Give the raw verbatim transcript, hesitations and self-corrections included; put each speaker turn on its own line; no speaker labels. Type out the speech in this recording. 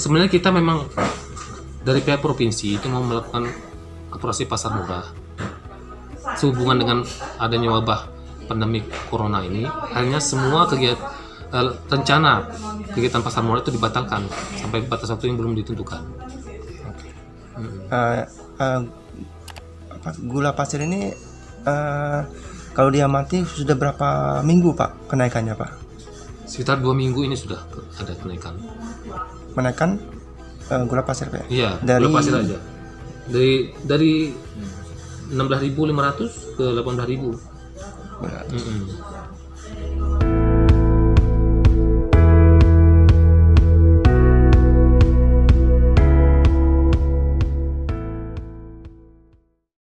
sebenarnya kita memang dari pihak provinsi itu mau melakukan operasi pasar murah. Sehubungan dengan adanya wabah pandemi corona ini, hanya semua kegiatan uh, rencana kegiatan pasar murah itu dibatalkan sampai batas waktu yang belum ditentukan.
Hmm. Uh, uh, apa, gula pasir ini uh, kalau dia mati sudah berapa minggu Pak kenaikannya Pak?
Sekitar dua minggu ini sudah ada kenaikan.
Menaikkan uh, gula pasir Pak?
Iya,
dari...
gula pasir aja. Dari dari enam belas ribu lima ratus ke delapan belas ribu.
Ya. Mm-hmm.